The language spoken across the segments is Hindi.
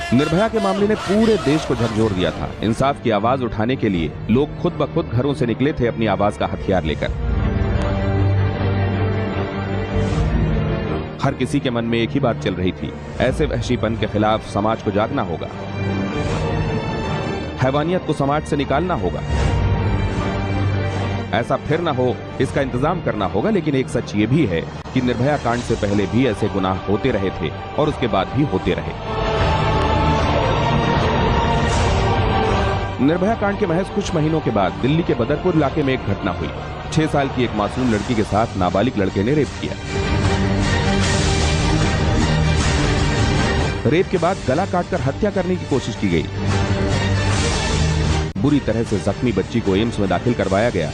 निर्भया के मामले ने पूरे देश को झकझोर दिया था। इंसाफ की आवाज उठाने के लिए लोग खुद ब खुद घरों से निकले थे अपनी आवाज का हथियार लेकर। हर किसी के मन में एक ही बात चल रही थी, ऐसे वहशीपन के खिलाफ समाज को जागना होगा, हैवानियत को समाज से निकालना होगा। ऐसा फिर ना हो, इसका इंतजाम करना होगा। लेकिन एक सच ये भी है कि निर्भया कांड से पहले भी ऐसे गुनाह होते रहे थे और उसके बाद भी होते रहे। निर्भया कांड के महज कुछ महीनों के बाद दिल्ली के बदरपुर इलाके में एक घटना हुई। 6 साल की एक मासूम लड़की के साथ नाबालिग लड़के ने रेप किया। रेप के बाद गला काटकर हत्या करने की कोशिश की गई। बुरी तरह से जख्मी बच्ची को एम्स में दाखिल करवाया गया।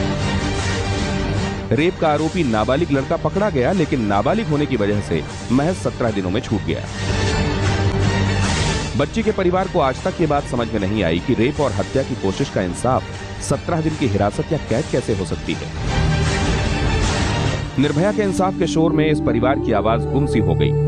रेप का आरोपी नाबालिग लड़का पकड़ा गया, लेकिन नाबालिग होने की वजह से महज 17 दिनों में छूट गया। बच्ची के परिवार को आज तक ये बात समझ में नहीं आई कि रेप और हत्या की कोशिश का इंसाफ 17 दिन की हिरासत या कैद कैसे हो सकती है। निर्भया के इंसाफ के शोर में इस परिवार की आवाज गुम सी हो गई।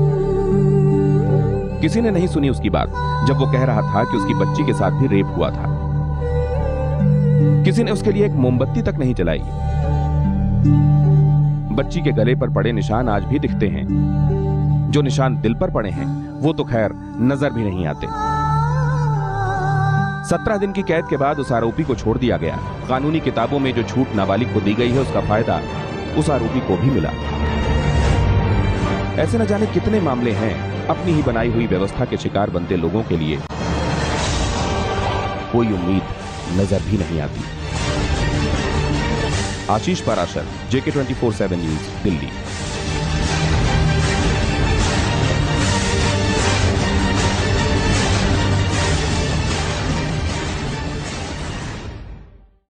किसी ने नहीं सुनी उसकी बात जब वो कह रहा था कि उसकी बच्ची के साथ भी रेप हुआ था। किसी ने उसके लिए एक मोमबत्ती तक नहीं जलाई। बच्ची के गले पर पड़े निशान आज भी दिखते हैं। जो निशान दिल पर पड़े हैं वो तो खैर नजर भी नहीं आते। 17 दिन की कैद के बाद उस आरोपी को छोड़ दिया गया। कानूनी किताबों में जो छूट नाबालिग को दी गई है उसका फायदा उस आरोपी को भी मिला। ऐसे न जाने कितने मामले हैं अपनी ही बनाई हुई व्यवस्था के शिकार बनते लोगों के लिए कोई उम्मीद नजर भी नहीं आती। Ashish Parashar, JK 24/7 news, Delhi.